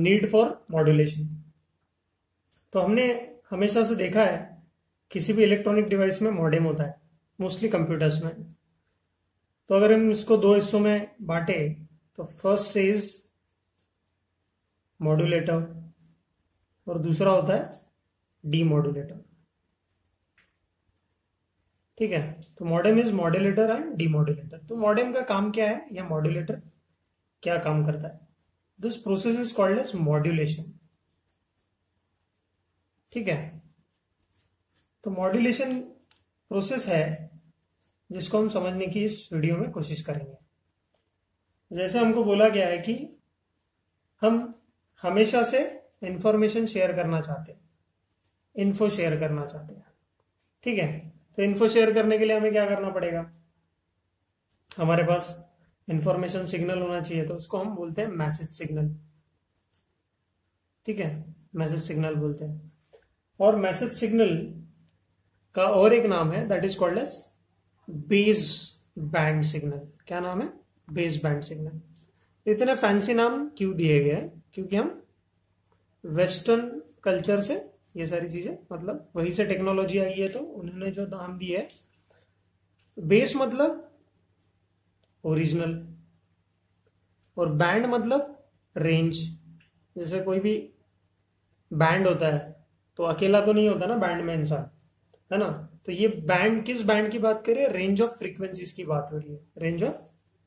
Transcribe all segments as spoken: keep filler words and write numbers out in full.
Need for modulation. तो हमने हमेशा से देखा है किसी भी इलेक्ट्रॉनिक डिवाइस में मॉडेम होता है, मोस्टली कंप्यूटर्स में। तो अगर हम इसको दो हिस्सों में बांटे तो फर्स्ट इज मॉड्यूलेटर और दूसरा होता है डीमॉड्यूलेटर। ठीक है, तो modem is modulator and demodulator. तो मॉडेम का काम क्या है या मॉड्यूलेटर क्या काम करता है? This process is called as modulation. ठीक है, तो मॉड्यूलेशन प्रोसेस है जिसको हम समझने की इस वीडियो में कोशिश करेंगे। जैसे हमको बोला गया है कि हम हमेशा से इंफॉर्मेशन शेयर करना चाहते हैं, इन्फो शेयर करना चाहते हैं। ठीक है, तो इन्फो शेयर करने के लिए हमें क्या करना पड़ेगा? हमारे पास इंफॉर्मेशन सिग्नल होना चाहिए, तो उसको हम बोलते हैं मैसेज सिग्नल। ठीक है, मैसेज सिग्नल बोलते हैं। और मैसेज सिग्नल का और एक नाम है that is called as base band signal. क्या नाम है? Base band signal. इतने फैंसी नाम क्यों दिए गए हैं? क्योंकि हम वेस्टर्न कल्चर से ये सारी चीजें, मतलब वहीं से टेक्नोलॉजी आई है, तो उन्होंने जो नाम दिए है, बेस मतलब ओरिजिनल और बैंड मतलब रेंज। जैसे कोई भी बैंड होता है तो अकेला तो नहीं होता ना बैंड में इंसान, है ना? तो ये बैंड, किस बैंड की बात कर रहे हैं? रेंज ऑफ फ्रीक्वेंसीज की बात हो रही है, रेंज ऑफ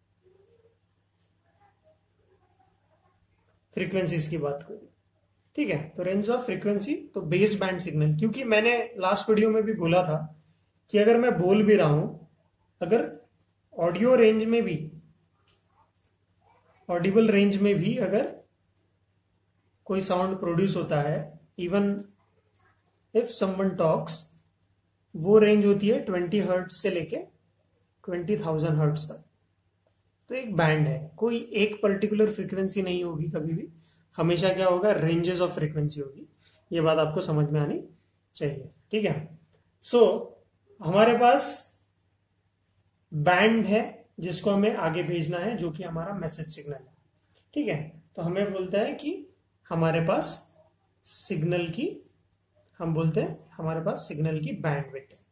फ्रीक्वेंसीज की बात कर रही है। ठीक है, तो रेंज ऑफ फ्रीक्वेंसी, तो बेस बैंड सिग्नल। क्योंकि मैंने लास्ट वीडियो में भी बोला था कि अगर मैं बोल भी रहा हूं, अगर ऑडियो रेंज में भी, ऑडिबल रेंज में भी अगर कोई साउंड प्रोड्यूस होता है, इवन इफ समवन टॉक्स, वो रेंज होती है ट्वेंटी हर्ट्ज से लेके ट्वेंटी थाउजेंड हर्ट्ज तक। तो एक बैंड है, कोई एक पर्टिकुलर फ्रीक्वेंसी नहीं होगी कभी भी, हमेशा क्या होगा? रेंजेस ऑफ फ्रीक्वेंसी होगी। ये बात आपको समझ में आनी चाहिए। ठीक है, सो so, हमारे पास बैंड है जिसको हमें आगे भेजना है, जो कि हमारा मैसेज सिग्नल है। ठीक है, तो हमें बोलता है कि हमारे पास सिग्नल की, हम बोलते हैं हमारे पास सिग्नल की बैंडविड्थ है,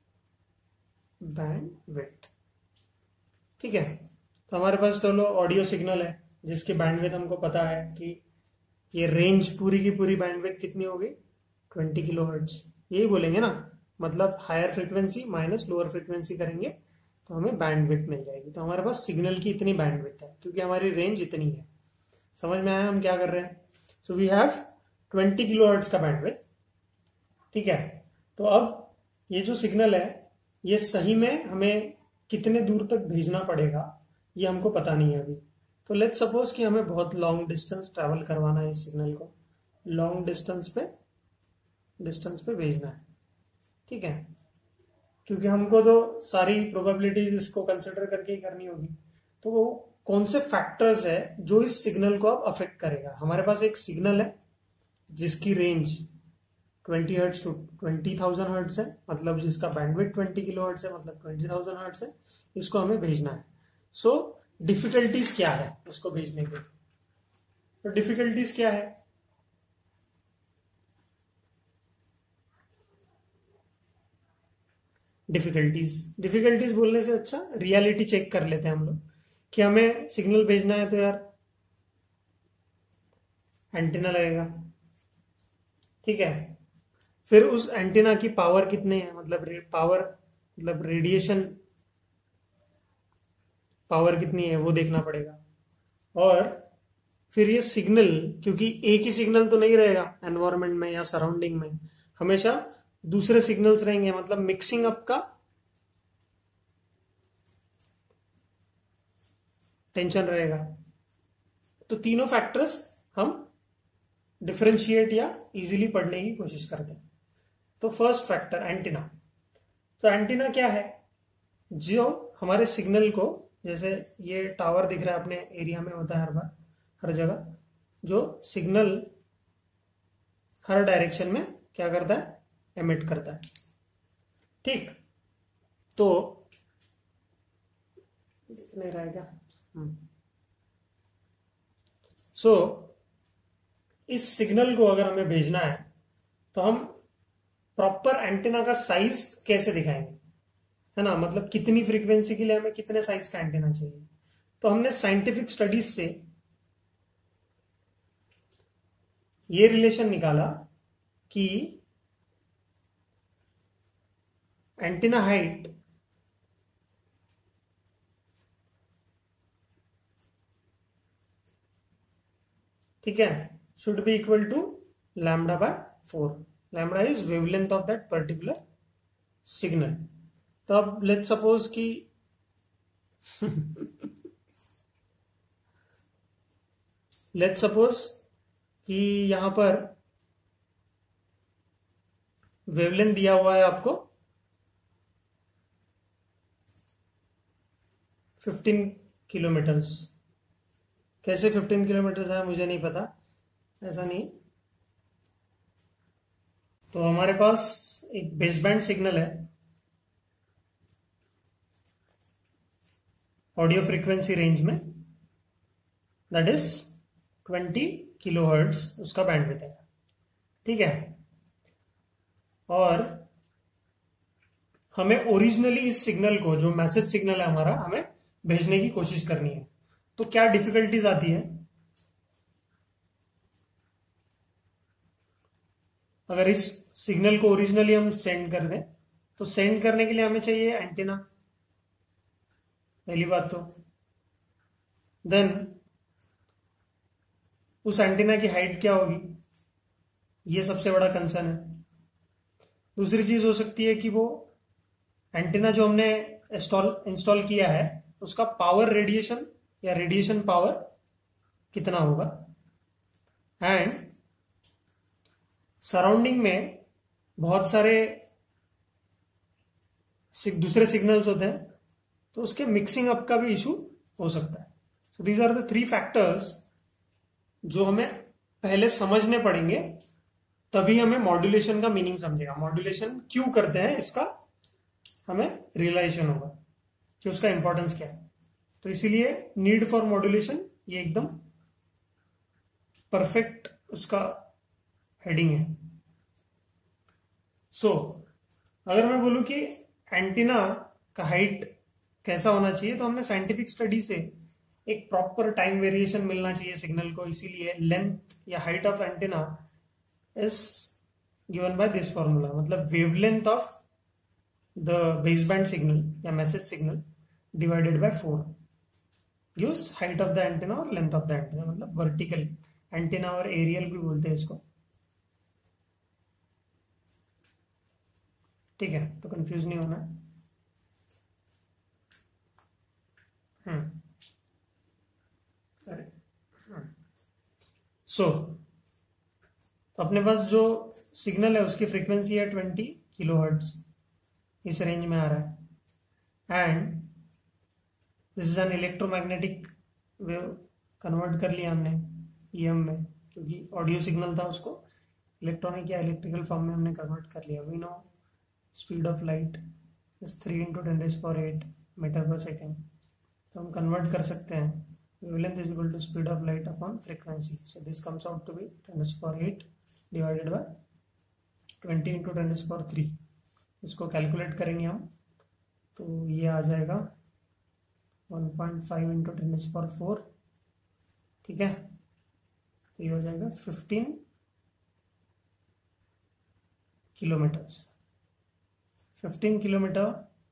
बैंडविड्थ। ठीक है, तो हमारे पास चलो ऑडियो सिग्नल है जिसकी बैंडविड्थ हमको पता है कि ये रेंज पूरी की पूरी बैंडविड्थ कितनी होगी? Twenty kilo hertz. यही बोलेंगे ना, मतलब higher frequency minus lower frequency करेंगे तो हमें बैंडविड्थ मिल जाएगी। तो हमारे पास सिग्नल की इतनी बैंडविड्थ है क्योंकि हमारी रेंज इतनी है। समझ में आया हम क्या कर रहे हैं? So we have twenty kilo hertz का बैंडविड्थ। ठीक है, तो अब ये जो सिग्नल है, ये सही में हमें कितने दूर तक भेजना पड़ेगा ये हमको पता नहीं है अभी। तो लेट्स सपोज कि हमें बहुत लॉन्ग डिस्टेंस ट्रैवल करवाना है इस सिग्नल को, लॉन्ग डिस्टेंस पे डिस्टेंस पे भेजना है। ठीक है, क्योंकि हमको तो सारी प्रोबेबिलिटीज इसको कंसिडर करके ही करनी होगी। तो वो कौन से फैक्टर्स है जो इस सिग्नल को अब अफेक्ट करेगा? हमारे पास एक सिग्नल है जिसकी range twenty hertz to twenty thousand hertz है, मतलब जिसका बैंडविड्थ ट्वेंटी किलो हर्ट्ज है, मतलब ट्वेंटी थाउजेंड हर्ट्ज है। इसको हमें भेजना है। सो so, डिफिकल्टीज क्या है इसको भेजने के? तो डिफिकल्टीज क्या है? डिफिकल्टीज डिफिकल्टीज बोलने से अच्छा रियलिटी चेक कर लेते हैं हम लोग कि हमें सिग्नल भेजना है तो यार एंटीना लगेगा। ठीक है, फिर उस एंटीना की पावर कितनी है, मतलब पावर, मतलब रेडिएशन पावर कितनी है वो देखना पड़ेगा। और फिर ये सिग्नल, क्योंकि एक ही सिग्नल तो नहीं रहेगा एनवायरनमेंट में या सराउंडिंग में, हमेशा दूसरे सिग्नल्स रहेंगे, मतलब मिक्सिंग अप का टेंशन रहेगा। तो तीनों फैक्टर्स हम डिफरेंशिएट या इजीली पढ़ने की कोशिश करते हैं। तो फर्स्ट फैक्टर एंटीना। तो एंटीना क्या है? जो हमारे सिग्नल को, जैसे ये टावर दिख रहा है अपने एरिया में, होता है हर बार हर जगह, जो सिग्नल हर डायरेक्शन में क्या करता है? एमिट करता है। ठीक, तो दिख नहीं रहा है क्या? सो इस सिग्नल को अगर हमें भेजना है तो हम प्रॉपर एंटीना का साइज कैसे दिखाएंगे, है ना, मतलब कितनी फ्रीक्वेंसी के लिए हमें कितने साइज का एंटीना चाहिए। तो हमने साइंटिफिक स्टडीज से ये रिलेशन निकाला कि एंटीना हाइट ठीक है should be equal to lambda by four. Lambda is wavelength of that particular signal. तो अब लेट्स सपोज कि लेट्स सपोज कि यहां पर वेवलेंथ दिया हुआ है आपको फिफ्टीन किलोमीटर्स। कैसे फिफ्टीन किलोमीटर्स है मुझे नहीं पता, ऐसा नहीं। तो हमारे पास एक बेसबैंड सिग्नल है ऑडियो फ्रीक्वेंसी रेंज में, दैट इज ट्वेंटी किलोहर्ट्ज उसका बैंडविड्थ है, ठीक है। और हमें ओरिजिनली इस सिग्नल को, जो मैसेज सिग्नल है हमारा, हमें भेजने की कोशिश करनी है। तो क्या डिफिकल्टीज आती है, अगर इस सिग्नल को ओरिजिनली हम सेंड कर दें तो सेंड करने के लिए हमें चाहिए एंटीना, पहली बात। तो देन उस एंटीना की हाइट क्या होगी, ये सबसे बड़ा कंसर्न है। दूसरी चीज हो सकती है कि वो एंटीना जो हमने इंस्टॉल इंस्टॉल किया है उसका पावर रेडिएशन या रेडिएशन पावर कितना होगा, एंड सराउंडिंग में बहुत सारे दूसरे सिग्नल्स होते हैं तो उसके मिक्सिंग अप का भी इशू हो सकता है। So these are the three factors जो हमें पहले समझने पड़ेंगे, तभी हमें मॉड्यूलेशन का मीनिंग समझेगा। मॉड्यूलेशन क्यों करते हैं इसका हमें रियलाइजेशन होगा कि उसका इंपॉर्टेंस क्या है। तो इसीलिए नीड फॉर मॉड्यूलेशन ये एकदम परफेक्ट उसका हेडिंग है। सो so, अगर मैं बोलूं कि एंटीना का हाइट कैसा होना चाहिए, तो हमने साइंटिफिक स्टडी से एक प्रॉपर टाइम वेरिएशन मिलना चाहिए सिग्नल को, इसीलिए लेंथ या height of antenna is given by this formula. मतलब wavelength of the baseband signal या message signal divided by four gives height of the antenna और लेंथ ऑफ द एंटीना। मतलब vertical antenna और aerial भी बोलते हैं इसको, ठीक है। तो कंफ्यूज नहीं होना। हम्म अरे सो तो अपने पास जो सिग्नल है उसकी फ्रीक्वेंसी है ट्वेंटी किलोहर्ट्ज, इस रेंज में आ रहा है, and this is an electromagnetic wave. Convert कर लिया हमने ईएम में, क्योंकि ऑडियो सिग्नल था उसको इलेक्ट्रॉनिक या इलेक्ट्रिकल फॉर्म में हमने कन्वर्ट कर लिया। We know speed of light is three into ten raise power eight meter per second. तो हम कन्वर्ट कर सकते हैं wavelength is equal to speed of light upon frequency. So this comes out to be ten raise power eight divided by twenty into ten raise power three. इसको calculate करेंगे हम तो ये आ जाएगा one point five into ten raise power four, ठीक है। तो ये हो जाएगा fifteen kilometers. Fifteen kilometer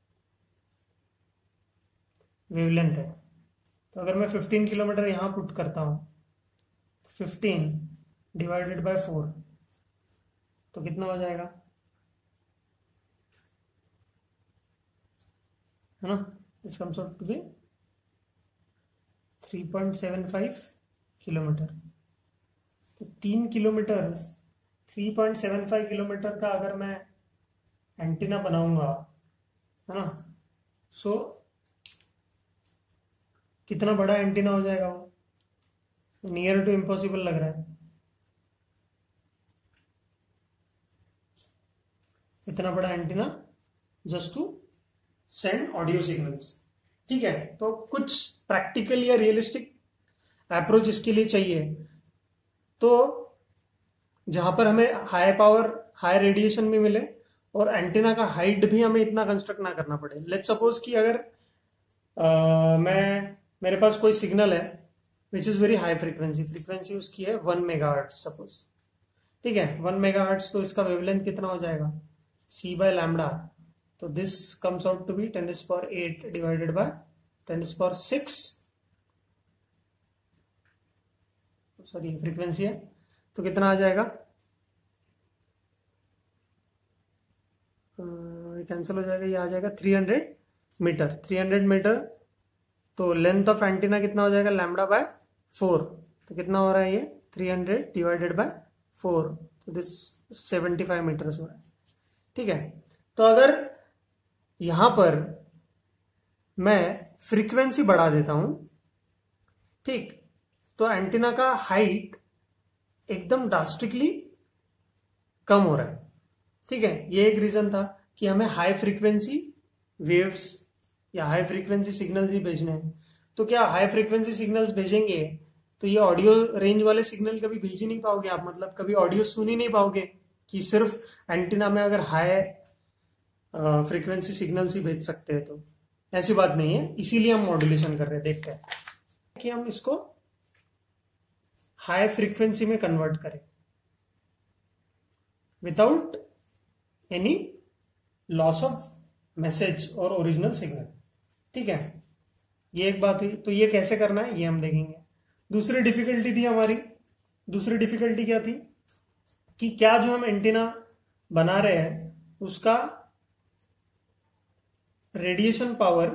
wavelength है। तो अगर मैं फिफ्टीन किलोमीटर यहां पुट करता हूं, फिफ्टीन डिवाइडेड बाय फोर तो कितना हो जाएगा, है ना। This comes out to be three point seven five kilometer. तो तीन kilometer three point seven five kilometer का अगर मैं एंटीना बनाऊंगा, है ना, सो कितना बड़ा एंटीना हो जाएगा वो, नियर टू इम्पॉसिबल लग रहा है। इतना बड़ा antenna just to send audio signals, ठीक है। तो कुछ प्रैक्टिकल या रियलिस्टिक अप्रोच इसके लिए चाहिए। तो जहां पर हमें हाई पावर हाई रेडिएशन भी मिले और एंटीना का हाइट भी हमें इतना कंस्ट्रक्ट ना करना पड़े। लेट्स सपोज कि अगर आ, मैं मेरे पास कोई सिग्नल है which is very high frequency, frequency उसकी है वन मेगाहर्ट्ज सपोज, ठीक है, वन मेगाहर्ट्ज, तो इसका वेवलेंथ कितना हो जाएगा सी बाय लैम्डा, तो this comes out to be ten is power eight divided by ten is power six, sorry frequency है, तो कितना आ जाएगा, कैंसिल हो जाएगा, ये आ जाएगा three hundred meter, three hundred meter, तो लेंथ ऑफ एंटीना कितना हो जाएगा लैम्डा बाय फोर, तो कितना हो रहा है ये three hundred divided by four, तो दिस सेवेंटी फाइव मीटर्स हो रहा है, ठीक है। तो अगर यहां पर मैं फ्रीक्वेंसी बढ़ा देता हूं, ठीक, तो एंटीना का हाइट एकदम ड्रास्टिकली कम हो रहा है, ठीक है। ये एक रीजन था कि हमें हाई फ्रीक्वेंसी वेव्स या हाई फ्रीक्वेंसी सिग्नल्स ही भेजने हैं, तो क्या हाई फ्रीक्वेंसी सिग्नल्स भेजेंगे तो ये ऑडियो रेंज वाले सिग्नल कभी भेज ही नहीं पाओगे आप, मतलब कभी ऑडियो सुन ही नहीं पाओगे कि सिर्फ एंटीना में अगर हाई फ्रीक्वेंसी सिग्नल्स ही भेज सकते हैं, तो ऐसी बात नहीं है, इसीलिए हम मॉड्यूलेशन कर रहे हैं। देखते हैं कि हम इसको हाई फ्रीक्वेंसी में कन्वर्ट करें without any loss of message और ओरिजिनल सिग्नल, ठीक है, ये एक बात हुई। तो ये कैसे करना है ये हम देखेंगे। दूसरी डिफिकल्टी थी हमारी, दूसरी डिफिकल्टी क्या थी कि क्या जो हम एंटीना बना रहे हैं उसका रेडिएशन पावर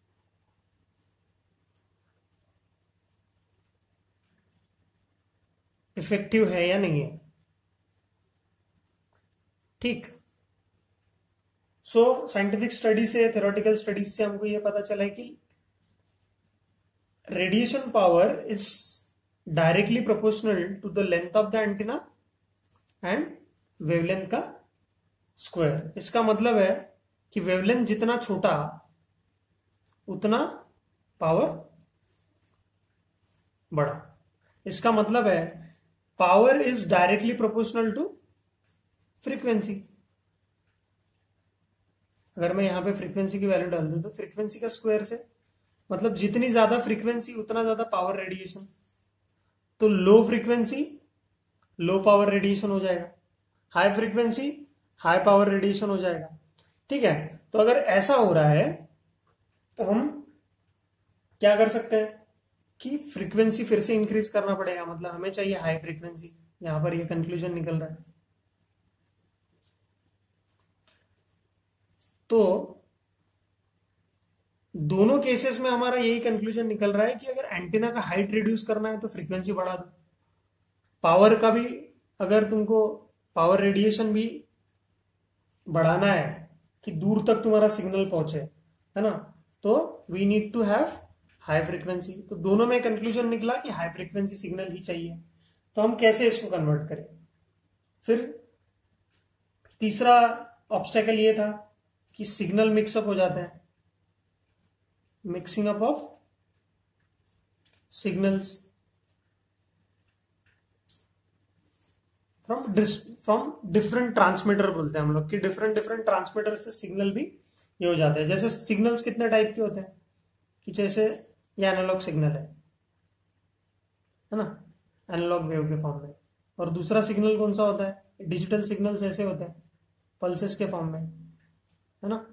इफेक्टिव है या नहीं है, ठीक। सो साइंटिफिक स्टडी से, थ्योरेटिकल स्टडीज से हमको यह पता चला है कि radiation power is directly proportional to the length of the antenna and wavelength का स्क्वायर। इसका मतलब है कि वेवलेंथ जितना छोटा उतना पावर बड़ा। इसका मतलब है power is directly proportional to frequency. अगर मैं यहां पे फ्रीक्वेंसी की वैल्यू डाल दूं तो फ्रीक्वेंसी का स्क्वायर से, मतलब जितनी ज्यादा फ्रीक्वेंसी उतना ज्यादा पावर रेडिएशन, तो low frequency low power radiation हो जाएगा, high frequency high power radiation हो जाएगा, ठीक है। तो अगर ऐसा हो रहा है तो हम क्या कर सकते हैं कि फ्रीक्वेंसी फिर से इंक्रीज करना पड़ेगा, मतलब हमें चाहिए हाई फ्रीक्वेंसी। यहां पर ये कंक्लूजन निकल रहा है। तो दोनों केसेस में हमारा यही कंक्लूजन निकल रहा है कि अगर एंटीना का हाइट रिड्यूस करना है तो फ्रीक्वेंसी बढ़ा दो, पावर का भी, अगर तुमको पावर रेडिएशन भी बढ़ाना है कि दूर तक तुम्हारा सिग्नल पहुंचे, है ना, तो we need to have high frequency. तो दोनों में कंक्लूजन निकला कि हाई फ्रीक्वेंसी सिग्नल ही चाहिए। तो हम कैसे इसको कन्वर्ट करें? फिर तीसरा ऑब्स्टेकल ये था कि सिग्नल मिक्सअप हो जाते हैं, mixing up of signals from from different transmitter बोलते हैं हम लोग कि डिफरेंट डिफरेंट ट्रांसमीटर से सिग्नल भी ये हो जाते हैं। जैसे सिग्नल्स कितने टाइप के होते हैं कि जैसे ये एनालॉग सिग्नल है है ना, एनालॉग वेव के फॉर्म में, और दूसरा सिग्नल कौन सा होता है, डिजिटल सिग्नल्स ऐसे होते हैं पल्सेस के फॉर्म में, है ना,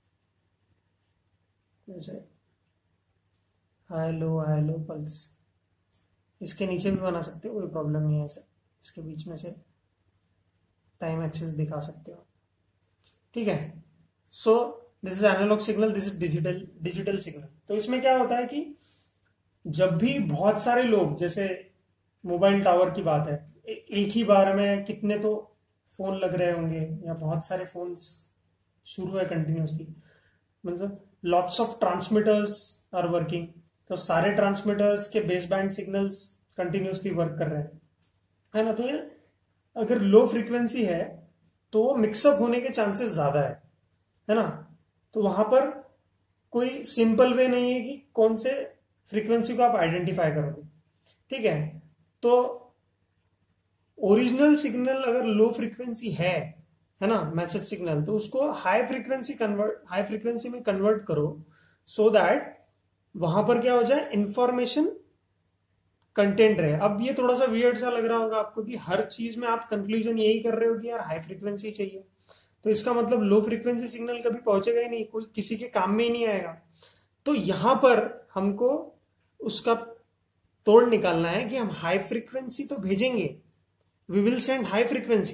जैसे high low high low pulse. इसके नीचे भी बना सकते हो, कोई प्रॉब्लम नहीं है, ऐसे इसके बीच में से टाइम एक्सिस दिखा सकते हो, ठीक है। So this is analog signal, this is digital digital signal. तो इसमें क्या होता है कि जब भी बहुत सारे लोग, जैसे मोबाइल टावर की बात है, एक ही बार में कितने तो फोन लग रहे होंगे या बहुत सारे फोन शुरू है कंटिन्यूसली, मतलब lots of transmitters are working, तो सारे ट्रांसमीटर्स के base band signals continuously work कर रहे हैं, है ना। तो ये अगर लो फ्रीक्वेंसी है तो मिक्सअप होने के चांसेस ज्यादा है है ना। तो वहां पर कोई सिंपल वे नहीं है कि कौन से फ्रीक्वेंसी को आप आइडेंटिफाई करोगे, ठीक है। तो ओरिजिनल सिग्नल अगर लो फ्रीक्वेंसी है है ना, मैसेज सिग्नल, तो उसको high frequency convert high frequency में कन्वर्ट करो, सो दैट वहां पर क्या हो जाए, इंफॉर्मेशन कंटेंट रहे। अब ये थोड़ा सा वियर्ड सा लग रहा होगा आपको कि हर चीज में आप कंक्लूजन यही कर रहे हो कि यार हाई फ्रीक्वेंसी चाहिए, तो इसका मतलब लो फ्रीक्वेंसी सिग्नल कभी पहुंचेगा ही नहीं, कोई किसी के काम में ही नहीं आएगा। तो यहां पर हमको उसका तोड़ निकालना है कि हम हाई फ्रीक्वेंसी तो भेजेंगे, we will send high frequency,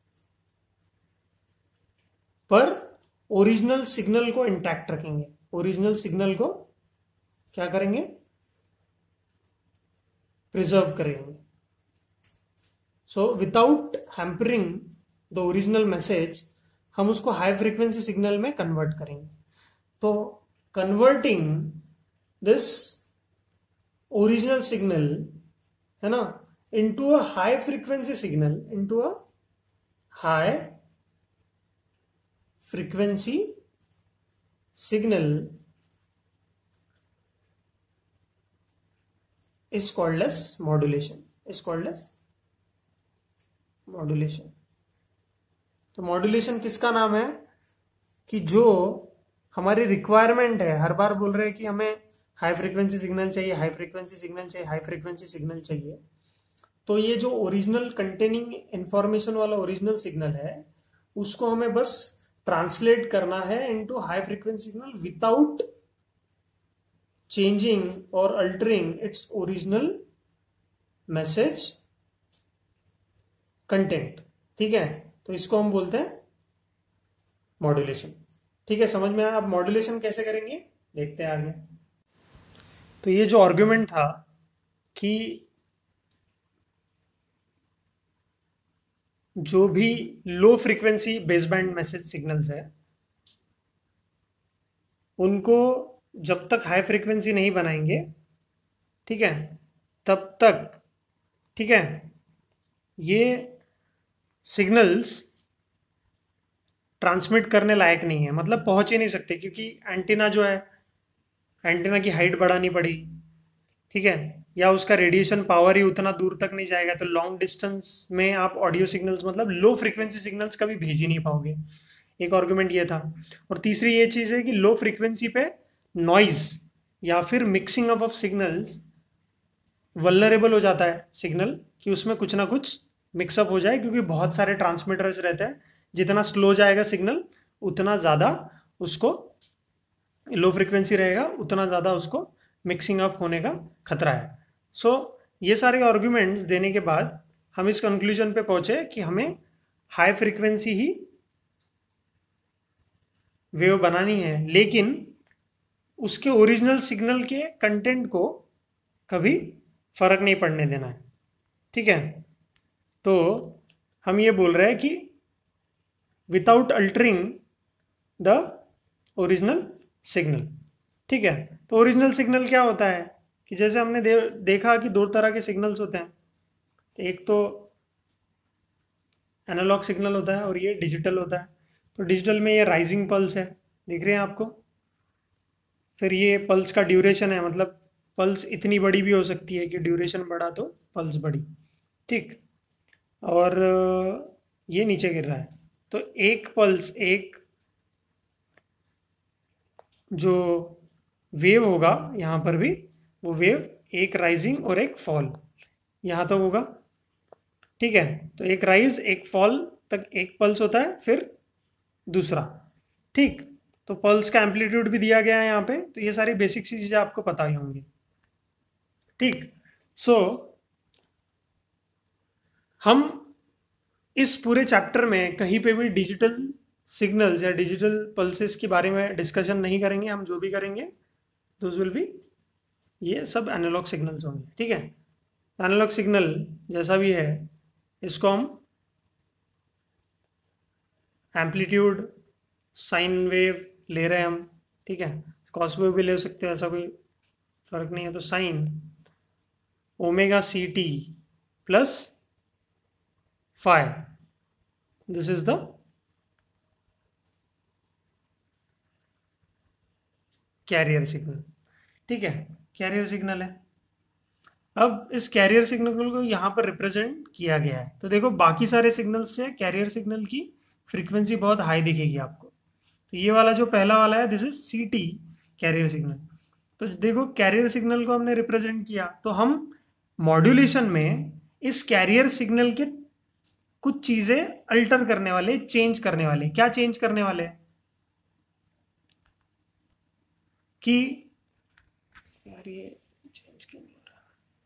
पर ओरिजिनल सिग्नल को इंटैक्ट रखेंगे, ओरिजिनल सिग्नल को क्या करेंगे, प्रिजर्व करेंगे। So without hampering the original message हम उसको हाई फ्रीक्वेंसी सिग्नल में कन्वर्ट करेंगे। तो कन्वर्टिंग दिस ओरिजिनल सिग्नल, है ना, into a high frequency signal, into a high frequency signal is called as modulation, is called as modulation। तो modulation किसका नाम है कि जो हमारी रिक्वायरमेंट है, हर बार बोल रहे हैं कि हमें हाई फ्रीक्वेंसी सिग्नल चाहिए, हाई फ्रीक्वेंसी सिग्नल चाहिए, हाई फ्रीक्वेंसी सिग्नल चाहिए, तो ये जो ओरिजिनल कंटेनिंग इंफॉर्मेशन वाला ओरिजिनल सिग्नल है उसको हमें बस ट्रांसलेट करना है into high frequency signal without changing or altering its original message content। ठीक है, तो इसको हम बोलते हैं मॉड्यूलेशन। ठीक है, समझ में आया? अब मॉड्यूलेशन कैसे करेंगे देखते हैं आगे। तो ये जो आर्ग्यूमेंट था कि जो भी low frequency baseband message signals है उनको जब तक हाई फ्रीक्वेंसी नहीं बनाएंगे, ठीक है, तब तक, ठीक है, ये सिग्नल्स ट्रांसमिट करने लायक नहीं है, मतलब पहुंच ही नहीं सकते, क्योंकि एंटीना जो है, एंटीना की हाइट बढ़ानी पड़ेगी, ठीक है, या उसका रेडिएशन पावर ही उतना दूर तक नहीं जाएगा, तो लॉन्ग डिस्टेंस में आप ऑडियो सिग्नल्स, मतलब लो फ्रीक्वेंसी सिग्नल्स कभी भेज ही नहीं पाओगे। एक आर्गुमेंट ये था। और तीसरी ये चीज है कि लो फ्रीक्वेंसी पे नॉइज या फिर mixing up of signals vulnerable हो जाता है सिग्नल, कि उसमें कुछ ना कुछ मिक्सअप हो जाए, क्योंकि बहुत सारे ट्रांसमीटर्स रहते हैं, जितना स्लो जाएगा सिग्नल उतना ज़्यादा उसको, लो फ्रीक्वेंसी रहेगा उतना ज़्यादा उसको मिक्सिंग अप होने का खतरा है। सो so, ये सारे आर्ग्यूमेंट्स देने के बाद हम इस कंक्लूजन पे पहुंचे कि हमें हाई फ्रीक्वेंसी ही वेव बनानी है, लेकिन उसके ओरिजिनल सिग्नल के कंटेंट को कभी फर्क नहीं पड़ने देना है। ठीक है, तो हम ये बोल रहे हैं कि without altering the original signal. ठीक है, तो ओरिजिनल सिग्नल क्या होता है कि जैसे हमने दे, देखा कि दो तरह के सिग्नल्स होते हैं, तो एक तो एनालॉग सिग्नल होता है और ये डिजिटल होता है। तो डिजिटल में ये राइजिंग पल्स है, दिख रहे हैं आपको, फिर ये पल्स का ड्यूरेशन है, मतलब पल्स इतनी बड़ी भी हो सकती है कि ड्यूरेशन बढ़ा तो पल्स बड़ी, ठीक, और ये नीचे गिर रहा है, तो एक पल्स, एक जो वेव होगा यहाँ पर भी, वो वेव एक राइजिंग और एक फॉल यहाँ तक होगा। ठीक है, तो एक राइज एक फॉल तक एक पल्स होता है, फिर दूसरा, ठीक, तो पल्स का एम्पलीट्यूड भी दिया गया है यहाँ पे, तो ये सारी बेसिक चीजें आपको पता ही होंगी। ठीक, सो हम इस पूरे चैप्टर में कहीं पे भी डिजिटल सिग्नल्स या डिजिटल पल्सेस के बारे में डिस्कशन नहीं करेंगे। हम जो भी करेंगे दोज विल बी, ये सब एनालॉग सिग्नल्स होंगे। ठीक है, एनालॉग सिग्नल जैसा भी है इसको हम एम्पलीट्यूड साइन वेव ले रहे हैं हम, ठीक है, कॉस वेव भी ले सकते हैं, ऐसा कोई फर्क नहीं है। तो sine omega C T plus phi, this is the carrier signal. ठीक है, कैरियर सिग्नल है। अब इस कैरियर सिग्नल को यहाँ पर रिप्रेजेंट किया गया है। तो देखो बाकी सारे सिग्नल से कैरियर सिग्नल की फ्रीक्वेंसी बहुत हाई दिखेगी आपको। तो ये वाला जो पहला वाला है this is c t carrier signal. तो देखो कैरियर सिग्नल को हमने रिप्रेजेंट किया, तो हम मॉड्यूलेशन में इस कैरियर सिग्नल के कुछ चीजें अल्टर करने वाले, चेंज करने वाले। क्या चेंज करने वाले कि यार ये चेंज क्यों नहीं हो रहा।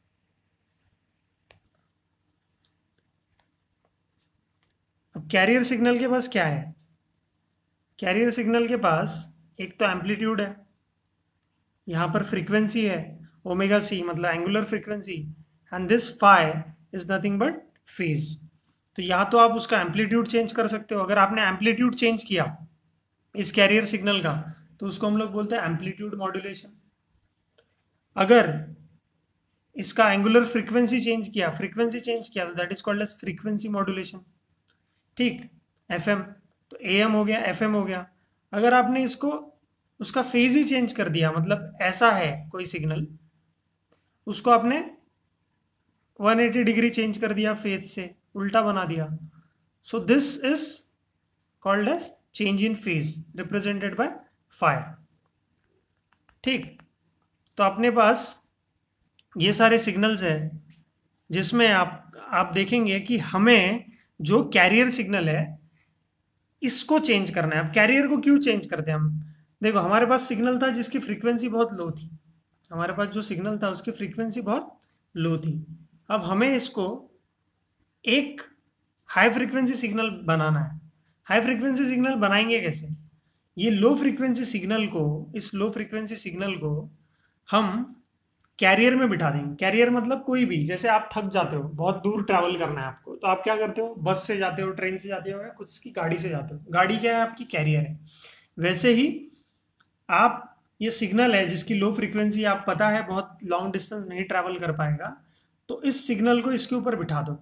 अब कैरियर सिग्नल के पास क्या है, कैरियर सिग्नल के पास एक तो एम्पलीट्यूड है, यहां पर फ्रीक्वेंसी है ओमेगा सी मतलब angular frequency, and this phi is nothing but phase. तो या तो आप उसका एम्पलीट्यूड चेंज कर सकते हो। अगर आपने एम्पलीट्यूड चेंज किया इस कैरियर सिग्नल का तो उसको हम लोग बोलते हैं एम्पलीट्यूड मॉड्यूलेशन। अगर इसका एंगुलर फ्रीक्वेंसी चेंज किया, फ्रीक्वेंसी चेंज किया, तो that is called as frequency modulation. ठीक, एफएम तो एएम हो गया, एफएम हो गया। अगर आपने इसको उसका फेज ही चेंज कर दिया, मतलब ऐसा है कोई सिग्नल, उसको आपने एक सौ अस्सी डिग्री चेंज कर दिया, फेज से उल्टा बना दिया, so this is called as change in phase represented by phi. ठीक, तो अपने पास ये सारे सिग्नल्स है जिसमें आप आप देखेंगे कि हमें जो कैरियर सिग्नल है इसको चेंज करना है। अब कैरियर को क्यों चेंज करते हैं हम, देखो हमारे पास सिग्नल था जिसकी फ्रीक्वेंसी बहुत लो थी, हमारे पास जो सिग्नल था उसकी फ्रीक्वेंसी बहुत लो थी। अब हमें इसको एक हाई फ्रीक्वेंसी सिग्नल बनाना है। हाई फ्रीक्वेंसी सिग्नल बनाएंगे कैसे, ये लो फ्रीक्वेंसी सिग्नल को, इस लो फ्रीक्वेंसी सिग्नल को हम कैरियर में बिठा देंगे। कैरियर मतलब कोई भी, जैसे आप थक जाते हो, बहुत दूर ट्रैवल करना है आपको, तो आप क्या करते हो, बस से जाते हो, ट्रेन से जाते हो, या कुछ की गाड़ी से जाते हो। गाड़ी क्या है, आपकी कैरियर है। वैसे ही आप ये सिग्नल है जिसकी लो फ्रीक्वेंसी आप पता है बहुत लॉन्ग डिस्टेंस नहीं ट्रैवल कर पाएगा, तो इस सिग्नल को इसके ऊपर बिठा दो,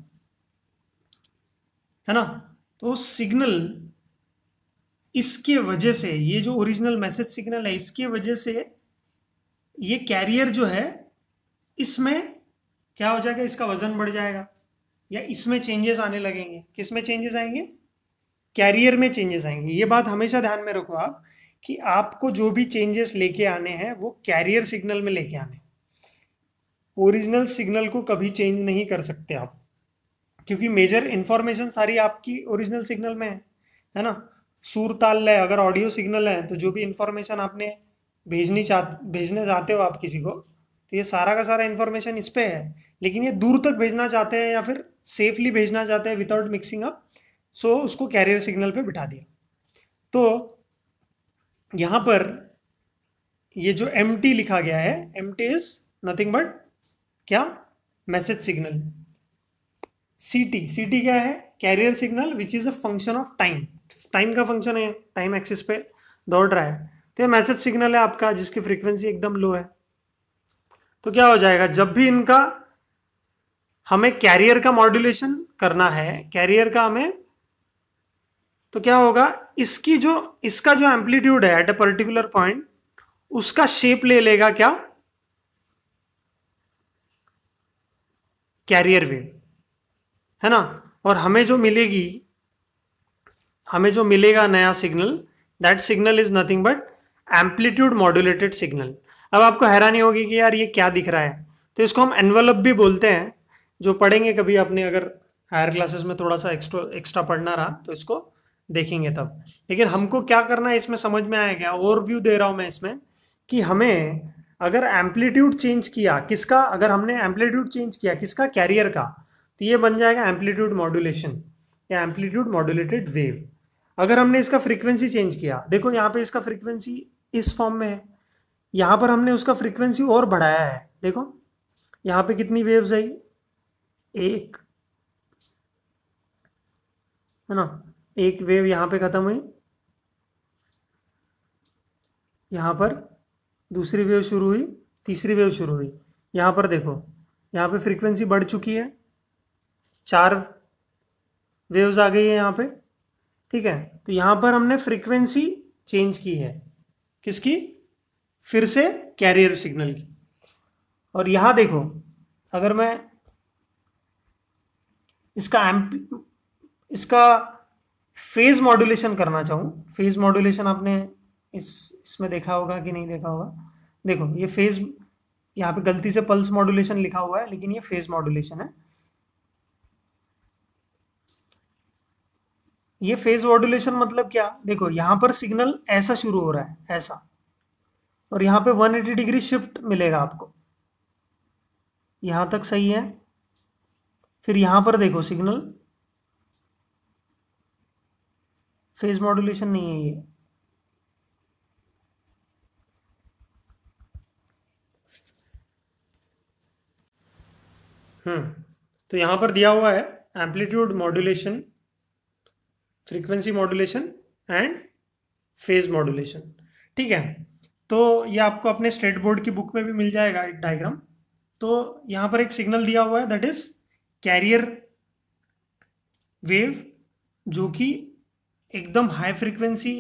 है ना। तो सिग्नल इसके वजह से, ये जो ओरिजिनल मैसेज सिग्नल है इसके वजह से ये कैरियर जो है इसमें क्या हो जाएगा, इसका वजन बढ़ जाएगा, या इसमें चेंजेस आने लगेंगे। किस में चेंजेस आएंगे, कैरियर में चेंजेस आएंगे। ये बात हमेशा ध्यान में रखो आप कि आपको जो भी चेंजेस लेके आने हैं वो कैरियर सिग्नल में लेके आने, ओरिजिनल सिग्नल को कभी चेंज नहीं कर सकते आप, क्योंकि मेजर इंफॉर्मेशन सारी आपकी ओरिजिनल सिग्नल में है, है ना। सुर ताल लय, अगर ऑडियो सिग्नल है तो जो भी इंफॉर्मेशन आपने भेजनी चाह भेजने चाहते हो आप किसी को, तो ये सारा का सारा इंफॉर्मेशन इस पे है। लेकिन ये दूर तक भेजना चाहते हैं या फिर सेफली भेजना चाहते हैं विदाउट मिक्सिंग अप, सो उसको कैरियर सिग्नल पे बिठा दिया। तो यहां पर ये जो एम टी लिखा गया है, m T is nothing but क्या, message signal. C t, c t क्या है, carrier signal which is a function of time, time का फंक्शन है, टाइम एक्सिस पे दौड़ रहा है। तो ये मैसेज सिग्नल है आपका जिसकी फ्रीक्वेंसी एकदम लो है। तो क्या हो जाएगा, जब भी इनका हमें कैरियर का मॉड्यूलेशन करना है, कैरियर का हमें, तो क्या होगा, इसकी जो इसका जो एम्पलीट्यूड है एट अ पर्टिकुलर पॉइंट, उसका शेप ले लेगा क्या, कैरियर वेव, है ना। और हमें जो मिलेगी, हमें जो मिलेगा नया signal, that signal is nothing but amplitude modulated signal. अब आपको हैरानी होगी कि यार ये क्या दिख रहा है, तो इसको हम एनवेलप भी बोलते हैं, जो पढ़ेंगे कभी अपने अगर हायर क्लासेस में थोड़ा सा एक्स्ट्रा एक्स्ट्रा पढ़ना रहा तो इसको देखेंगे तब। लेकिन हमको क्या करना है इसमें समझ में आएगा, ओवरव्यू दे रहा हूं मैं इसमें, कि हमें अगर एम्पलीट्यूड चेंज किया किसका, अगर हमने एम्पलीट्यूड चेंज किया किसका, कैरियर का, तो ये बन जाएगा एम्पलीट्यूड मॉड्यूलेशन या एम्पलीट्यूड मॉड्यूलेटेड वेव। अगर हमने इसका फ्रीक्वेंसी चेंज किया, देखो यहाँ पे इसका फ्रीक्वेंसी इस फॉर्म में है, यहाँ पर हमने उसका फ्रीक्वेंसी और बढ़ाया है, देखो यहाँ पे कितनी वेव्स आई, एक, है ना, एक वेव यहाँ पे खत्म हुई, यहाँ पर दूसरी वेव शुरू हुई, तीसरी वेव शुरू हुई, यहाँ पर देखो यहाँ पे फ्रीक्वेंसी बढ़ चुकी है, चार वेव्स आ गई है यहाँ पे, ठीक है। तो यहाँ पर हमने फ्रीक्वेंसी चेंज की है, किसकी, फिर से कैरियर सिग्नल की। और यहाँ देखो अगर मैं इसका एम्प इसका फेज मॉड्यूलेशन करना चाहूं, फेज मॉड्यूलेशन आपने इस इसमें देखा होगा कि नहीं देखा होगा। देखो ये फेज, यहाँ पे गलती से पल्स मॉड्यूलेशन लिखा हुआ है, लेकिन ये फेज मॉड्यूलेशन है। ये फेज मॉड्यूलेशन मतलब क्या, देखो यहां पर सिग्नल ऐसा शुरू हो रहा है, ऐसा, और यहां पे एक सौ अस्सी डिग्री शिफ्ट मिलेगा आपको, यहां तक सही है। फिर यहां पर देखो सिग्नल, फेज मॉड्यूलेशन नहीं है ये, हम्म तो यहां पर दिया हुआ है amplitude modulation, frequency modulation and phase modulation. ठीक है, तो ये आपको अपने स्टेट बोर्ड की बुक में भी मिल जाएगा एक डायग्राम। तो यहां पर एक सिग्नल दिया हुआ है, दैट इज कैरियर वेव, जो कि एकदम हाई फ्रीक्वेंसी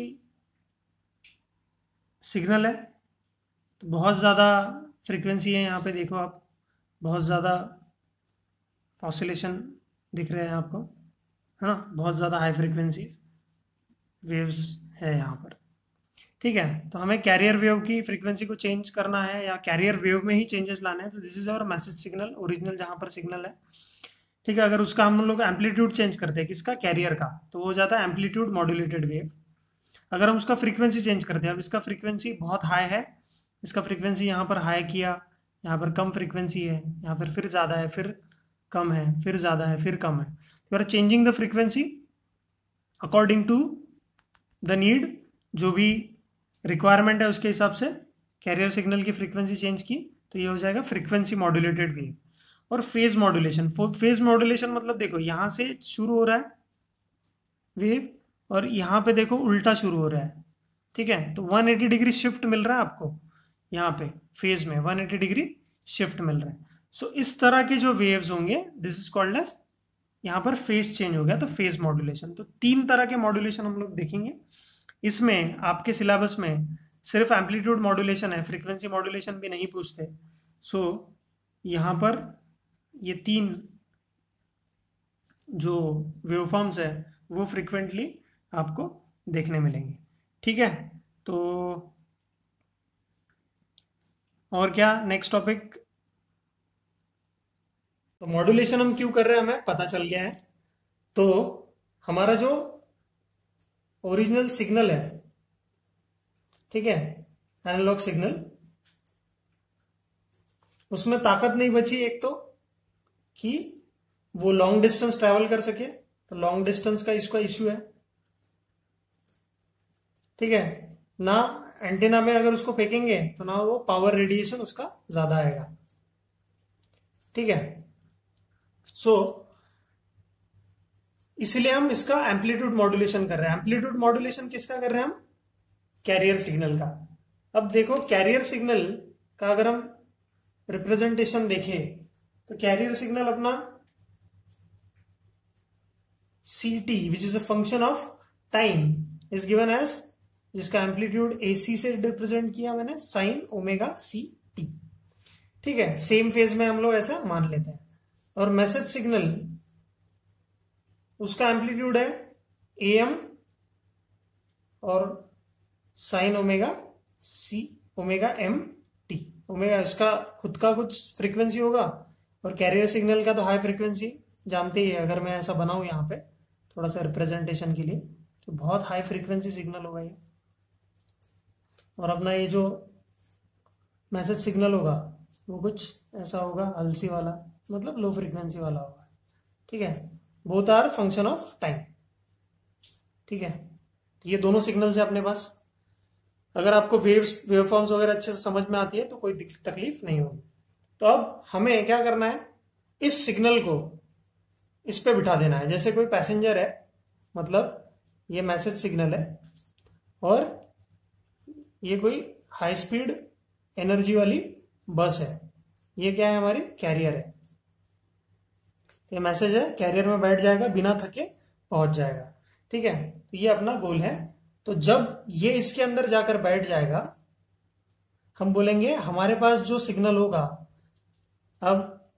सिग्नल है। तो बहुत ज़्यादा फ्रीक्वेंसी है, यहाँ पे देखो आप, बहुत ज़्यादा ऑसिलेशन दिख रहे हैं आपको, है ना, बहुत ज़्यादा हाई फ्रीक्वेंसी वेव्स है यहाँ पर। ठीक है, तो हमें कैरियर वेव की फ्रीक्वेंसी को चेंज करना है या कैरियर वेव में ही चेंजेस लाने हैं। तो this is our message signal, original जहाँ पर सिग्नल है। ठीक है, अगर उसका हम लोग एम्पलीट्यूड चेंज करते हैं, किसका, कैरियर का, तो वो हो जाता है एम्पलीट्यूड मॉड्यूलेटेड वेव। अगर हम उसका फ्रीक्वेंसी चेंज करते हैं, अब इसका फ्रीक्वेंसी बहुत हाई है, इसका फ्रीक्वेंसी यहाँ पर हाई किया, यहाँ पर कम फ्रीक्वेंसी है, यहाँ पर फिर ज़्यादा है, फिर कम है, फिर ज़्यादा है, फिर कम है। You are changing the frequency according to the need, जो भी रिक्वायरमेंट है उसके हिसाब से कैरियर सिग्नल की फ्रीक्वेंसी चेंज की, तो ये हो जाएगा फ्रीक्वेंसी मॉड्यूलेटेड वेव। और फेज मॉड्यूलेशन, फेज मॉड्यूलेशन मतलब देखो यहाँ से शुरू हो रहा है वेव और यहाँ पे देखो उल्टा शुरू हो रहा है। ठीक है, तो एक सौ अस्सी डिग्री शिफ्ट मिल रहा है आपको यहाँ पे फेज में, एक सौ अस्सी डिग्री शिफ्ट मिल रहा है। सो so, इस तरह के जो वेव्स होंगे, दिस इज कॉल्ड एज, यहाँ पर फेज चेंज हो गया तो फेज मॉड्यूलेशन। तो तीन तरह के मॉड्यूलेशन हम लोग देखेंगे इसमें। आपके सिलेबस में सिर्फ एम्पलीट्यूड मॉड्यूलेशन है, फ्रीक्वेंसी मॉड्यूलेशन भी नहीं पूछते। सो so, यहाँ पर ये तीन जो वेवफॉर्म्स है वो फ्रीक्वेंटली आपको देखने मिलेंगे। ठीक है, तो और क्या नेक्स्ट टॉपिक। तो मॉड्यूलेशन हम क्यों कर रहे हैं हमें पता चल गया है। तो हमारा जो ओरिजिनल सिग्नल है, ठीक है, एनालॉग सिग्नल, उसमें ताकत नहीं बची एक तो कि वो लॉन्ग डिस्टेंस ट्रैवल कर सके, तो लॉन्ग डिस्टेंस का इसका इश्यू है। ठीक है ना, एंटीना में अगर उसको फेंकेंगे तो ना वो पावर रेडिएशन उसका ज्यादा आएगा। ठीक है, सो so, इसलिए हम इसका एम्पलीट्यूड मॉड्यूलेशन कर रहे हैं। एम्पलीट्यूड मॉड्यूलेशन किसका कर रहे हैं हम, कैरियर सिग्नल का। अब देखो कैरियर सिग्नल का अगर हम रिप्रेजेंटेशन देखें तो कैरियर सिग्नल अपना c t which is a function of time is given as, जिसका एम्पलीट्यूड एसी से रिप्रेजेंट किया मैंने, साइन ओमेगा सी टी। ठीक है, सेम फेज में हम लोग ऐसा मान लेते हैं। और मैसेज सिग्नल, उसका एम्पलीट्यूड है ए एम और साइन ओमेगा सी ओमेगा एम टी। ओमेगा इसका खुद का कुछ फ्रीक्वेंसी होगा और कैरियर सिग्नल का तो हाई फ्रीक्वेंसी जानते ही है। अगर मैं ऐसा बनाऊं यहाँ पे थोड़ा सा रिप्रेजेंटेशन के लिए, तो बहुत हाई फ्रीक्वेंसी सिग्नल होगा ये। और अपना ये जो मैसेज सिग्नल होगा वो कुछ ऐसा होगा अलसी वाला, मतलब लो फ्रीक्वेंसी वाला होगा। ठीक है, both are function of time. ठीक है, तो ये दोनों सिग्नल्स है अपने पास। अगर आपको वेव्स वेवफॉर्म्स वगैरह अच्छे से समझ में आती है तो कोई तकलीफ नहीं होगी। तो अब हमें क्या करना है, इस सिग्नल को इस पे बिठा देना है। जैसे कोई पैसेंजर है, मतलब ये मैसेज सिग्नल है और ये कोई हाई स्पीड एनर्जी वाली बस है, ये क्या है, हमारी कैरियर है। ये मैसेज है, कैरियर में बैठ जाएगा, बिना थके पहुंच जाएगा। ठीक है, तो ये अपना गोल है। तो जब ये इसके अंदर जाकर बैठ जाएगा, हम बोलेंगे हमारे पास जो सिग्नल होगा, अब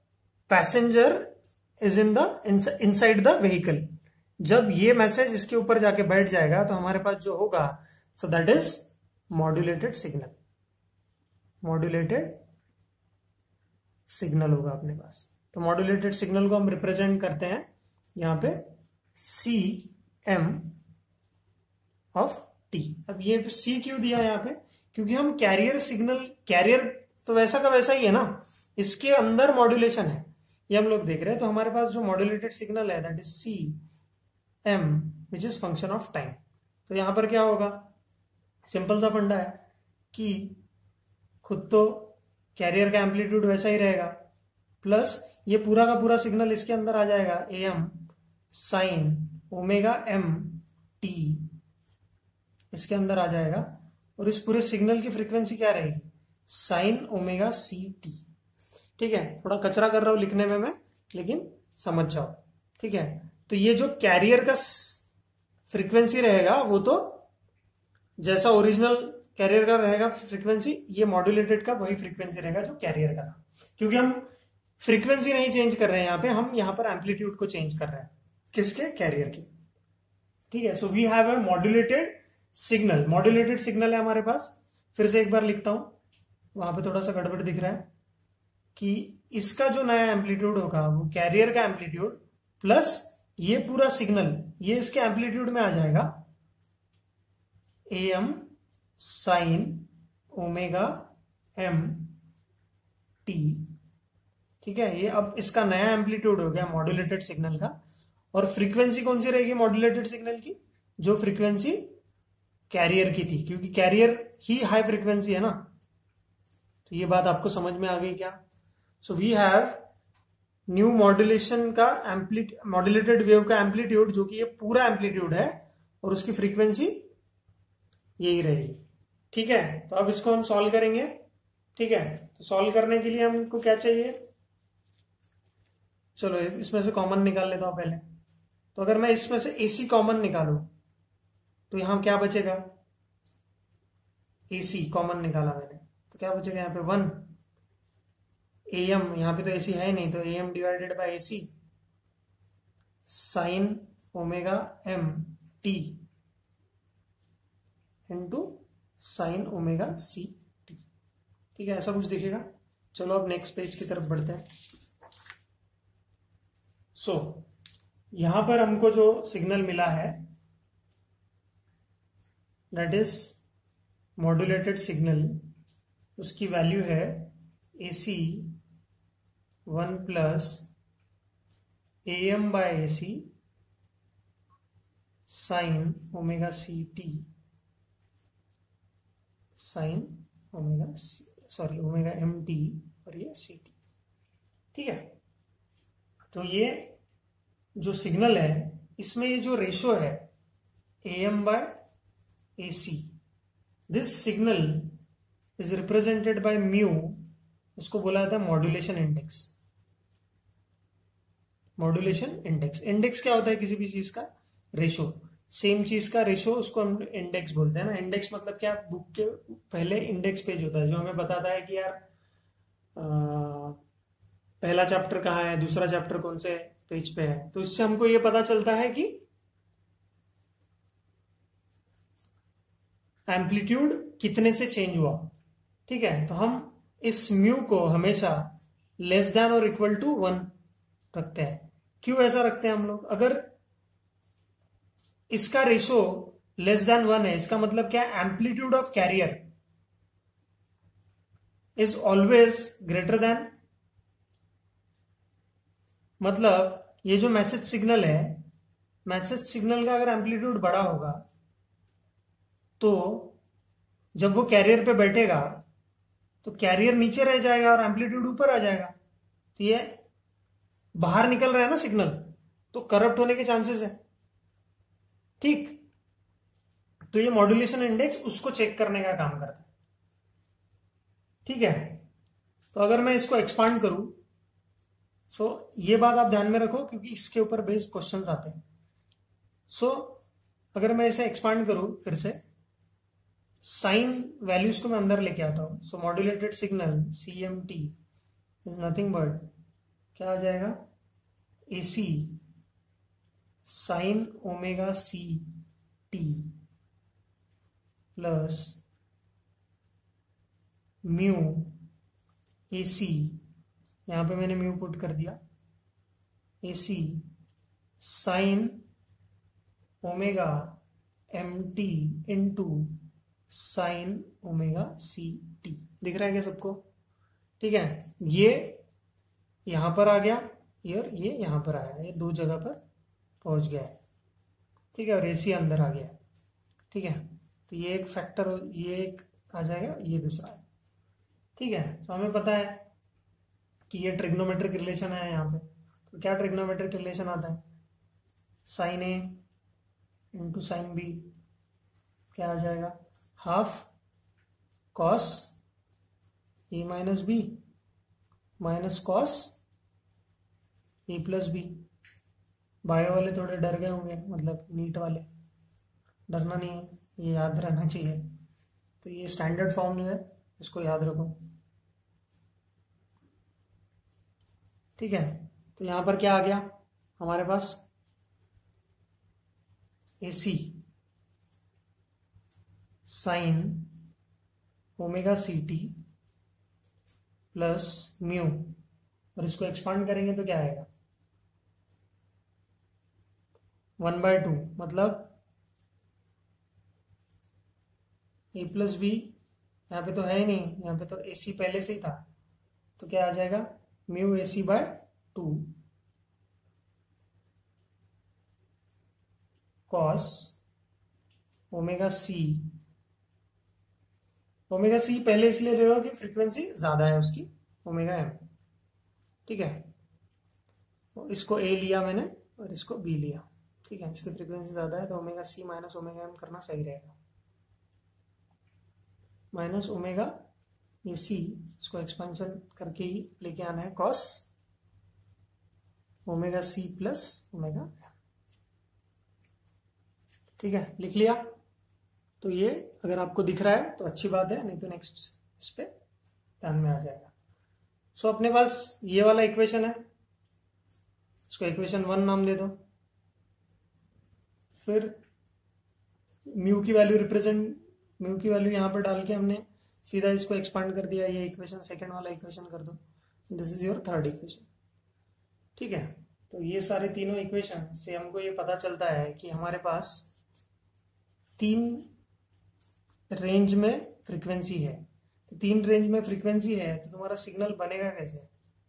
passenger is in the inside the vehicle. जब ये मैसेज इसके ऊपर जाके बैठ जाएगा तो हमारे पास जो होगा, so that is modulated signal. Modulated signal होगा अपने पास। तो मॉड्यूलेटेड सिग्नल को हम रिप्रेजेंट करते हैं यहां पे सी एम ऑफ टी। अब ये सी क्यों दिया यहां पे, क्योंकि हम कैरियर सिग्नल, कैरियर तो वैसा का वैसा ही है ना, इसके अंदर मॉड्यूलेशन है, ये हम लोग देख रहे हैं। तो हमारे पास जो मॉड्यूलेटेड सिग्नल है that is c m which is function of time. तो यहां पर क्या होगा, सिंपल सा फंडा है कि खुद तो कैरियर का एम्पलीट्यूड वैसा ही रहेगा, प्लस ये पूरा का पूरा सिग्नल इसके अंदर आ जाएगा, A M sine omega M t इसके अंदर आ जाएगा, और इस पूरे सिग्नल की फ्रीक्वेंसी क्या रहेगी, साइन ओमेगा सी टी। ठीक है, थोड़ा कचरा कर रहा हूं लिखने में मैं, लेकिन समझ जाओ। ठीक है, तो ये जो कैरियर का फ्रीक्वेंसी रहेगा वो तो जैसा ओरिजिनल कैरियर का रहेगा फ्रीक्वेंसी, ये मॉड्यूलेटेड का वही फ्रीक्वेंसी रहेगा जो कैरियर का था, क्योंकि हम फ्रीक्वेंसी नहीं चेंज कर रहे हैं यहां पे, हम यहां पर एम्पलीट्यूड को चेंज कर रहे हैं, किसके, कैरियर की। ठीक है, so we have a modulated signal. Modulated signal है हमारे पास, फिर से एक बार लिखता हूं, वहां पे थोड़ा सा गड़बड़ दिख रहा है, कि इसका जो नया एम्पलीट्यूड होगा वो कैरियर का एम्पलीट्यूड प्लस ये पूरा सिग्नल, ये इसके एम्पलीट्यूड में आ जाएगा, A M sine omega M t. ठीक है, ये अब इसका नया एम्पलीट्यूड हो गया मॉड्यूलेटेड सिग्नल का। और फ्रीक्वेंसी कौन सी रहेगी मॉड्यूलेटेड सिग्नल की, जो फ्रीक्वेंसी कैरियर की थी, क्योंकि कैरियर ही हाई फ्रीक्वेंसी है ना। तो ये बात आपको समझ में आ गई क्या। So we have new modulation का एम्पलीट्यूड, मॉड्यूलेटेड वेव का एम्पलीट्यूड जो कि ये पूरा एम्पलीट्यूड है, और उसकी फ्रीक्वेंसी यही रहेगी। ठीक है, तो अब इसको हम सॉल्व करेंगे। ठीक है, तो सॉल्व करने के लिए हमको क्या चाहिए, चलो इसमें से कॉमन निकाल लेता हूं पहले। तो अगर मैं इसमें से एसी कॉमन निकालू तो यहां क्या बचेगा, एसी कॉमन निकाला मैंने, तो क्या बचेगा यहां पे वन, ए एम, यहां पे तो एसी है ही नहीं, तो A M divided by AC sine omega M T into sine omega C t. ठीक है, ऐसा कुछ दिखेगा। चलो अब नेक्स्ट पेज की तरफ बढ़ते हैं। सो so, यहां पर हमको जो सिग्नल मिला है दैट इज मॉड्यूलेटेड सिग्नल, उसकी वैल्यू है A C one plus A M by A C sine omega C T sine omega sorry omega M T और ये सी टी। ठीक है, तो ये जो सिग्नल है इसमें ये जो रेशो है A M by A C, this signal is represented by mu, इसको बोला जाता है modulation index. Modulation index, index क्या होता है किसी भी चीज का, रेशो, सेम चीज का रेशो, उसको हम इंडेक्स बोलते हैं ना। इंडेक्स मतलब क्या, बुक के पहले इंडेक्स पेज होता है जो हमें बताता है कि यार आ, पहला चैप्टर कहाँ है, दूसरा चैप्टर कौन से पेज पे है। तो इससे हमको ये पता चलता है कि एम्पलीट्यूड कितने से चेंज हुआ। ठीक है, तो हम इस म्यू को हमेशा लेस देन और इक्वल टू वन रखते हैं। क्यों ऐसा रखते हैं हम लोग, अगर इसका रेशो लेस देन वन है, इसका मतलब क्या, amplitude of carrier is always greater than, मतलब ये जो मैसेज सिग्नल है, मैसेज सिग्नल का अगर एम्पलीट्यूड बड़ा होगा तो जब वो कैरियर पे बैठेगा तो कैरियर नीचे रह जाएगा और एम्पलीट्यूड ऊपर आ जाएगा। तो ये बाहर निकल रहा है ना सिग्नल, तो करप्ट होने के चांसेस है। ठीक, तो ये मॉड्यूलेशन इंडेक्स उसको चेक करने का काम करता है। ठीक है, तो अगर मैं इसको एक्सपांड करूं, सो ये बात आप ध्यान में रखो क्योंकि इसके ऊपर बेस्ड क्वेश्चंस आते हैं। सो अगर मैं इसे एक्सपांड करूं, फिर से साइन वैल्यूज को मैं अंदर लेके आता हूं। So modulated signal C M T is nothing but क्या आ जाएगा, A C sine omega C T plus mu A C, यहां पे मैंने म्यू पुट कर दिया, A C sine omega M T into sine omega C T. दिख रहा है क्या सबको? ठीक है, ये यहां पर आ गया और ये यहां पर आया, ये दो जगह पर पहुंच गया है। ठीक है, और एसी अंदर आ गया। ठीक है, तो ये एक फैक्टर, ये एक आ जाएगा, ये दूसरा है। ठीक है, तो हमें पता है कि ये ट्रिग्नोमेट्रिक रिलेशन है यहाँ पे। तो क्या ट्रिग्नोमेट्रिक रिलेशन आता है, sine A into sine B, क्या आ जाएगा, half cos A minus B minus cos A plus B. Bio वाले थोड़े डर गए होंगे, मतलब नीट वाले, डरना नहीं है, ये याद रहना चाहिए। तो ये स्टैंडर्ड फॉर्म है, इसको याद रखो। ठीक है, तो यहां पर क्या आ गया हमारे पास, A C sine omega C T plus mu, और इसको एक्सपांड करेंगे तो क्या आएगा, वन बाय टू, मतलब ए प्लस बी, यहाँ पे तो है ही नहीं, यहाँ पे तो ए सी पहले से ही था, तो क्या आ जाएगा, mu A C by two cos omega C. Omega C पहले इसलिए ले रहा हूं कि फ्रीक्वेंसी ज्यादा है उसकी, ओमेगा एम। ठीक है, तो इसको ए लिया मैंने और इसको बी लिया। ठीक है, इसकी फ्रीक्वेंसी ज्यादा है तो omega C minus omega M करना सही रहेगा, माइनस ओमेगा ए सी, इसको एक्सपेंशन करके ही लेके आना है, cos omega C plus omega M. ठीक है, लिख लिया। तो ये अगर आपको दिख रहा है तो अच्छी बात है, नहीं तो नेक्स्ट इस पे ध्यान में आ जाएगा। सो अपने पास ये वाला इक्वेशन है, इसको इक्वेशन वन नाम दे दो। फिर म्यू की वैल्यू रिप्रेजेंट, म्यू की वैल्यू यहां पर डाल के हमने सीधा इसको एक्सपांड कर दिया, ये इक्वेशन सेकंड वाला इक्वेशन कर दो, this is your third equation. ठीक है, तो ये सारे तीनों इक्वेशन से हमको ये पता चलता है कि हमारे पास तीन रेंज में फ्रीक्वेंसी है। तो तीन रेंज में फ्रीक्वेंसी है तो तुम्हारा सिग्नल बनेगा कैसे,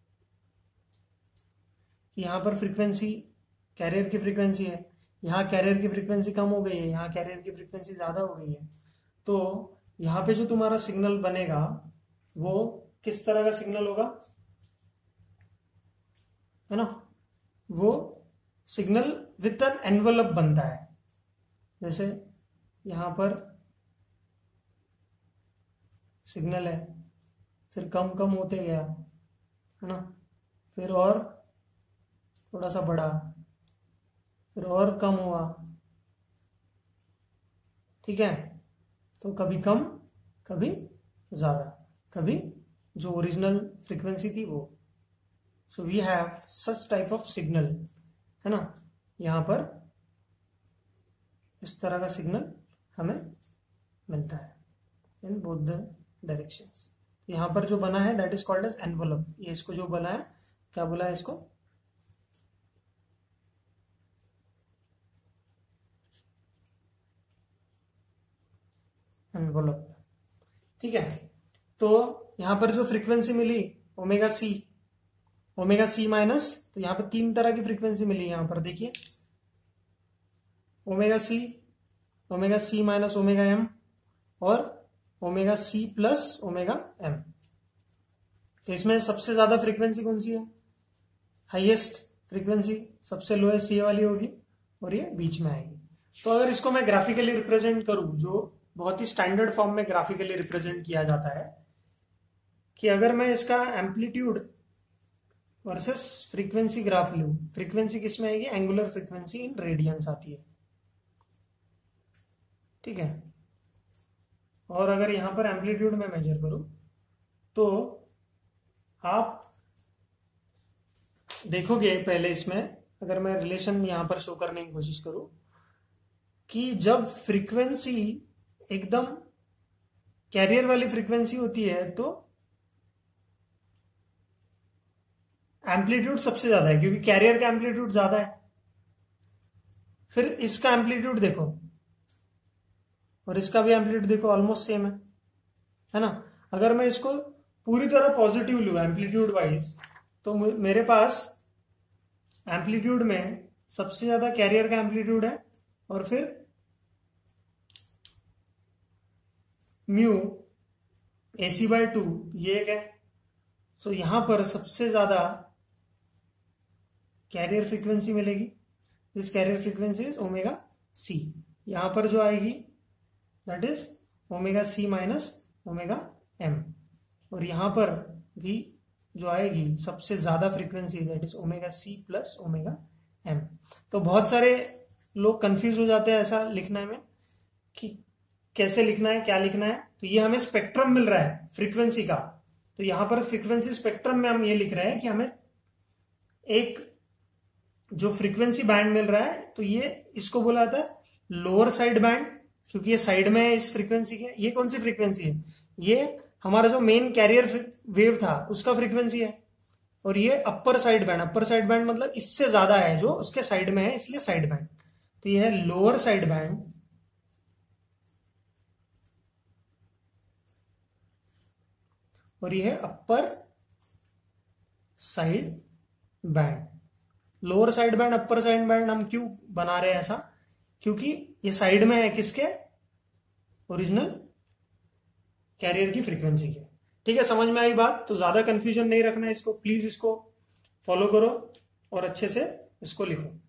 यहां पर फ्रीक्वेंसी कैरियर की फ्रीक्वेंसी है, यहाँ कैरियर की फ्रीक्वेंसी कम हो गई है, यहाँ कैरियर की फ्रीक्वेंसी ज्यादा हो गई है। तो यहाँ पे जो तुम्हारा सिग्नल बनेगा वो किस तरह का सिग्नल होगा, है ना, वो सिग्नल विथ एन एनवलप बनता है। जैसे यहां पर सिग्नल है, फिर कम कम होते गया, है ना, फिर और थोड़ा सा बढ़ा, फिर और कम हुआ। ठीक है, तो कभी कम कभी ज्यादा, कभी जो ओरिजिनल फ्रीक्वेंसी थी वो। So we have such type of signal, है ना, यहां पर इस तरह का सिग्नल हमें मिलता है इन बोथ द डायरेक्शंस। यहां पर जो बना है that is called as envelope. ये इसको जो बना है, क्या बोला है इसको, एनवलप। ठीक है, तो यहां पर जो फ्रीक्वेंसी मिली ओमेगा सी, ओमेगा सी माइनस, तो यहां पर तीन तरह की फ्रीक्वेंसी मिली, यहां पर देखिए ओमेगा सी, omega C minus omega M और omega C plus omega M. तो इसमें सबसे ज्यादा फ्रीक्वेंसी कौन सी है, हाईएस्ट फ्रीक्वेंसी, सबसे लोएस्ट ये वाली होगी और ये बीच में आएगी। तो अगर इसको मैं ग्राफिकली रिप्रेजेंट करूं, जो बहुत ही स्टैंडर्ड फॉर्म में ग्राफिकली रिप्रेजेंट किया जाता है, कि अगर मैं इसका एम्पलीट्यूड वर्सेस फ्रीक्वेंसी ग्राफ लूं, फ्रीक्वेंसी किस में आएगी, एंगुलर फ्रीक्वेंसी इन रेडियंस आती है। ठीक है, और अगर यहां पर एम्पलीट्यूड में मेजर करूं तो आप देखोगे पहले इसमें, अगर मैं रिलेशन यहां पर शो करने की कोशिश करूं कि जब फ्रीक्वेंसी एकदम कैरियर वाली फ्रीक्वेंसी होती है तो एम्पलीट्यूड सबसे ज्यादा है, क्योंकि कैरियर का एम्पलीट्यूड ज्यादा है। फिर इसका एम्पलीट्यूड देखो और इसका भी एम्पलीट्यूड देखो, ऑलमोस्ट सेम है, है ना। अगर मैं इसको पूरी तरह पॉजिटिव लूं एम्पलीट्यूड वाइज, तो मेरे पास एम्पलीट्यूड में सबसे ज्यादा कैरियर का एम्पलीट्यूड है, और फिर म्यू एसी बाय टू ये एक है। सो यहां पर सबसे ज्यादा कैरियर फ्रीक्वेंसी मिलेगी। This carrier frequency is omega C. यहां पर जो आएगी that is omega C minus omega M, और यहां पर भी जो आएगी सबसे ज्यादा frequency that is omega C plus omega M. तो बहुत सारे लोग कंफ्यूज हो जाते हैं ऐसा लिखने में कि कैसे लिखना है, क्या लिखना है। तो ये हमें स्पेक्ट्रम मिल रहा है फ्रीक्वेंसी का, तो यहां पर फ्रीक्वेंसी स्पेक्ट्रम में हम ये लिख रहे हैं कि हमें एक जो फ्रीक्वेंसी बैंड मिल रहा है, तो ये इसको बोला जाता है लोअर साइड बैंड, क्योंकि ये साइड में है इस फ्रीक्वेंसी के। ये कौन सी फ्रीक्वेंसी है? ये हमारा जो मेन कैरियर वेव था उसका फ्रीक्वेंसी है। और ये upper side band, upper side band मतलब इससे ज्यादा है जो उसके साइड में है, इसलिए साइड बैंड। तो ये है लोअर साइड बैंड, और ये है upper side band. Lower side band upper side band हम क्यों बना रहे हैं ऐसा? क्योंकि ये साइड में है किसके? ओरिजिनल कैरियर की फ्रीक्वेंसी के। ठीक है, समझ में आई बात? तो ज्यादा कंफ्यूजन नहीं रखना है इसको, प्लीज इसको फॉलो करो और अच्छे से इसको लिखो।